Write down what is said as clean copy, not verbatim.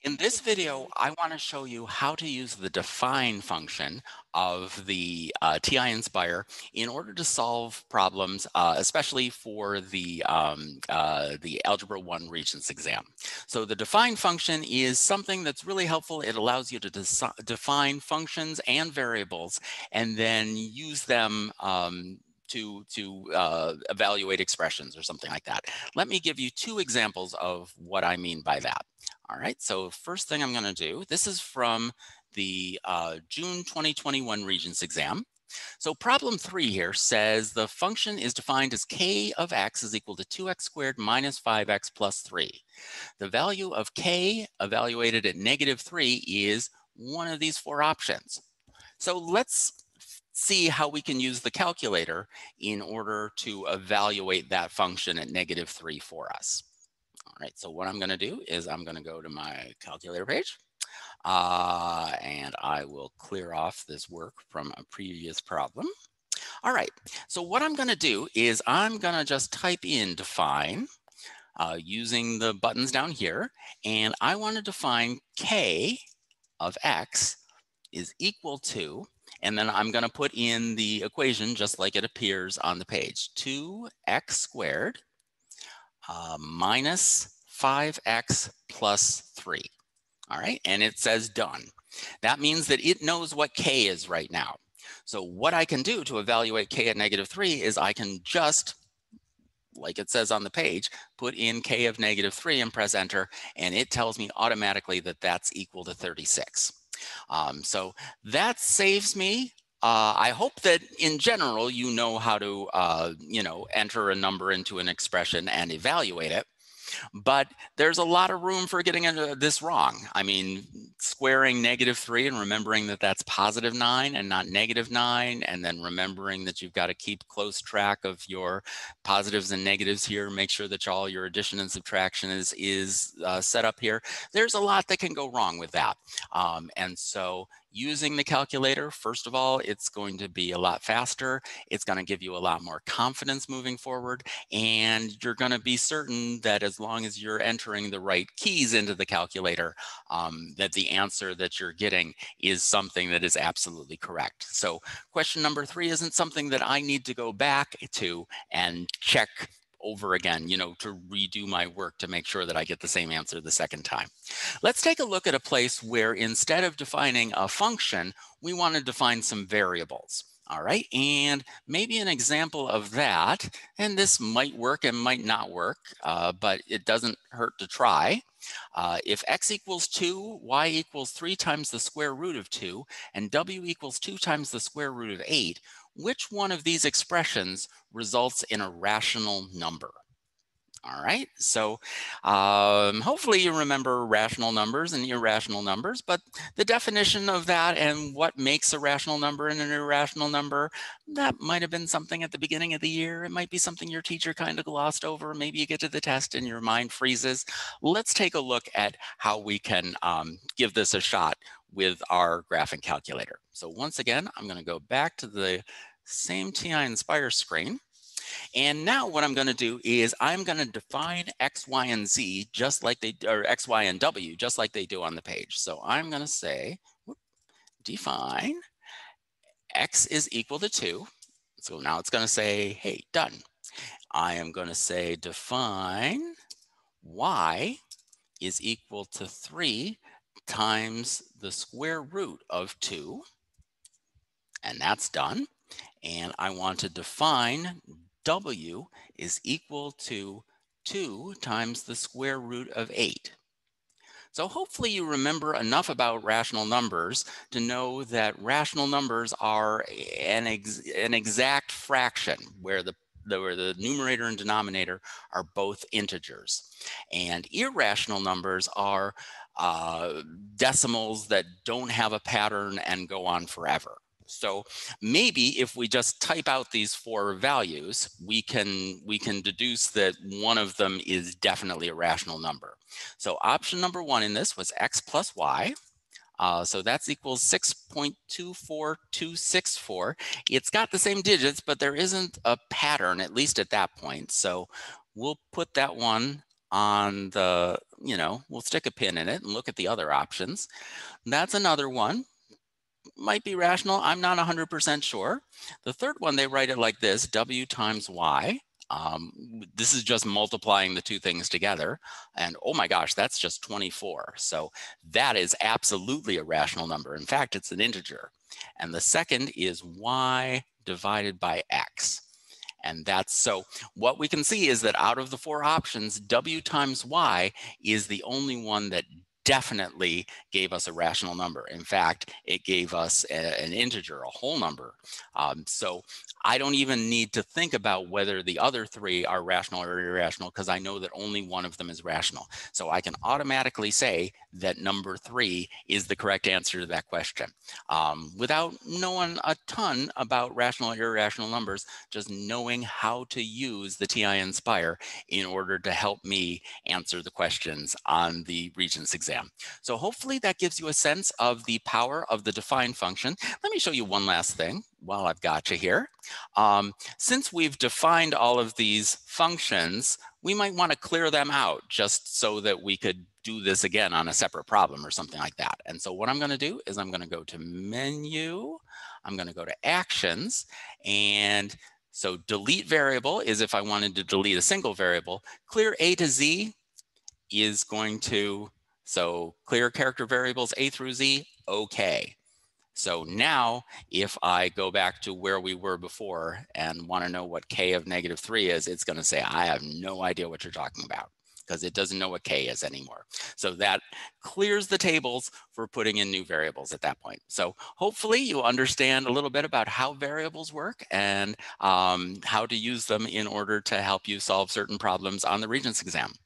In this video, I want to show you how to use the define function of the TI Nspire in order to solve problems, especially for the Algebra 1 Regents exam. So the define function is something that's really helpful. It allows you to define functions and variables and then use them to evaluate expressions or something like that. Let me give you two examples of what I mean by that. All right, so first thing I'm going to do, this is from the June 2021 Regents exam. So problem 3 here says the function is defined as k of x is equal to 2x squared minus 5x plus 3. The value of k evaluated at -3 is one of these four options. So let's see how we can use the calculator in order to evaluate that function at -3 for us. All right, so what I'm going to do is I'm going to go to my calculator page and I will clear off this work from a previous problem. All right, so what I'm going to do is I'm going to just type in define using the buttons down here, and I want to define k of x is equal to, and then I'm going to put in the equation just like it appears on the page, 2x squared minus 5x plus 3. All right, and it says done. That means that it knows what k is right now. So what I can do to evaluate k at -3 is I can just, like it says on the page, put in k of -3 and press enter, and it tells me automatically that that's equal to 36. So that saves me. I hope that in general, you know how to, enter a number into an expression and evaluate it. But there's a lot of room for getting this wrong. I mean, squaring -3 and remembering that that's +9 and not -9, and then remembering that you've got to keep close track of your positives and negatives here, make sure that all your addition and subtraction is set up here. There's a lot that can go wrong with that. And so using the calculator, first of all, it's going to be a lot faster. It's going to give you a lot more confidence moving forward. And you're going to be certain that as long as you're entering the right keys into the calculator, that the answer that you're getting is something that is absolutely correct. So question number 3 isn't something that I need to go back to and check over again, to redo my work to make sure that I get the same answer the second time. Let's take a look at a place where instead of defining a function, we want to define some variables. All right, and maybe an example of that, and this might work and might not work, but it doesn't hurt to try. If x equals 2, y equals 3 times the square root of 2, and w equals 2 times the square root of 8, which one of these expressions results in a rational number? All right, so hopefully you remember rational numbers and irrational numbers, but the definition of that and what makes a rational number and an irrational number, that might have been something at the beginning of the year. It might be something your teacher kind of glossed over. Maybe you get to the test and your mind freezes. Let's take a look at how we can give this a shot with our graphing calculator. So once again, I'm going to go back to the same TI Nspire screen. And now what I'm going to do is I'm going to define X, Y, and Z just like or X, Y, and W, just like they do on the page. So I'm going to say, define X is equal to 2. So now it's going to say, hey, done. I am going to say define Y is equal to 3 times the square root of 2. And that's done. And I want to define W is equal to 2 times the square root of 8. So hopefully you remember enough about rational numbers to know that rational numbers are an exact fraction where the numerator and denominator are both integers. And irrational numbers are decimals that don't have a pattern and go on forever. So maybe if we just type out these four values, we can deduce that one of them is definitely a rational number. So option number 1 in this was x plus y. So that's equals 6.24264. It's got the same digits, but there isn't a pattern, at least at that point. So we'll put that one on the, we'll stick a pin in it and look at the other options. That's another one. Might be rational. I'm not 100% sure. The third one, they write it like this: W times Y. This is just multiplying the two things together. And oh my gosh, that's just 24. So that is absolutely a rational number. In fact, it's an integer. And the second is Y divided by X. And that's so what we can see is that out of the four options, W times Y is the only one that definitely gave us a rational number. In fact, it gave us an integer, a whole number. So I don't even need to think about whether the other three are rational or irrational, because I know that only one of them is rational. So I can automatically say that number 3 is the correct answer to that question, without knowing a ton about rational or irrational numbers, just knowing how to use the TI Nspire in order to help me answer the questions on the Regents exam. So hopefully that gives you a sense of the power of the define function. Let me show you one last thing while I've got you here. Since we've defined all of these functions, we might want to clear them out just so that we could do this again on a separate problem or something like that. And so what I'm going to do is I'm going to go to menu, I'm going to go to actions, and so delete variable is if I wanted to delete a single variable. Clear A to Z is going to, so clear character variables A through Z, okay. So now if I go back to where we were before and want to know what K of -3 is, it's going to say, I have no idea what you're talking about, because it doesn't know what K is anymore. So that clears the tables for putting in new variables at that point. So hopefully you understand a little bit about how variables work and how to use them in order to help you solve certain problems on the Regents exam.